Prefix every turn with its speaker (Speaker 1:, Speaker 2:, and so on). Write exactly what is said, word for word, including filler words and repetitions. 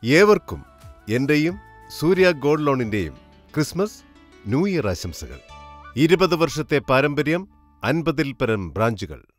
Speaker 1: ഏവർക്കും എന്റെയും സൂര്യ ഗോൾഡ് ലോണിന്റെയും ക്രിസ്മസ് ന്യൂ ഇയർ ആശംസകൾ. ഇരുപത് വർഷത്തെ പാരമ്പര്യം, അൻപതിൽ പരം ബ്രാഞ്ചുകൾ.